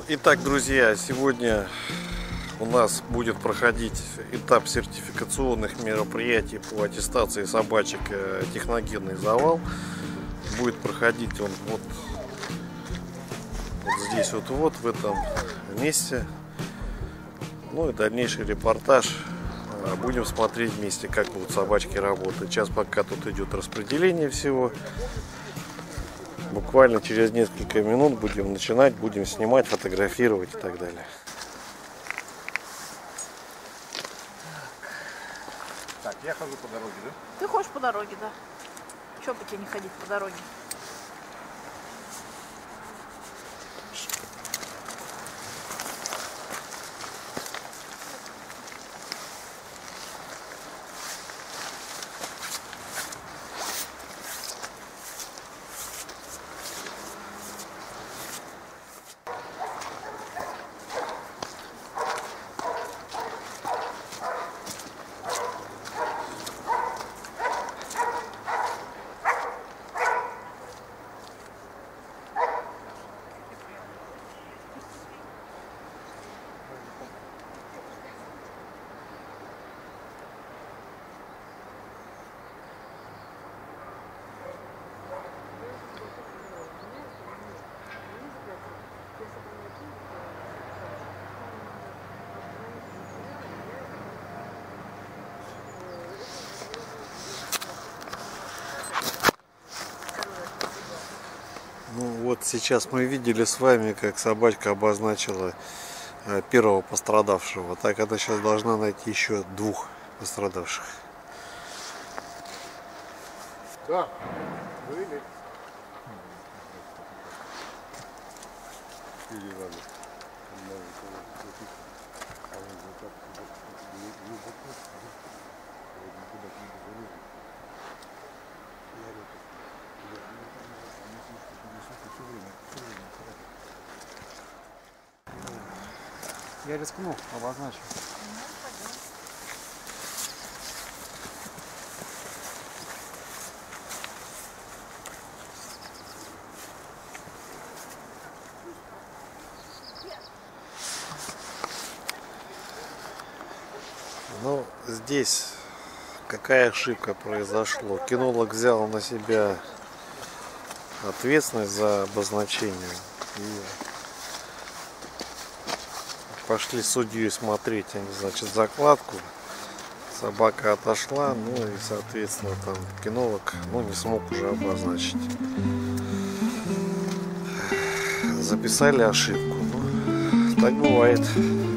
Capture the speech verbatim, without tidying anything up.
Итак, друзья, сегодня у нас будет проходить этап сертификационных мероприятий по аттестации собачек техногенный завал. Будет проходить он вот, вот здесь вот, вот в этом месте. Ну и дальнейший репортаж будем смотреть вместе, как будут собачки работать. Сейчас пока тут идет распределение всего. Буквально через несколько минут будем начинать, будем снимать, фотографировать и так далее. Так, я хожу по дороге, да? Ты ходишь по дороге, да. Чего бы тебе не ходить по дороге? Ну вот сейчас мы видели с вами, как собачка обозначила первого пострадавшего. Так она сейчас должна найти еще двух пострадавших. Да, были. Я рискну, обозначу. Ну, здесь какая ошибка произошла? Кинолог взял на себя ответственность за обозначение. И пошли судью смотреть, они, значит, закладку. Собака отошла, ну и, соответственно, там кинолог, ну, не смог уже обозначить. Записали ошибку. Ну, так бывает.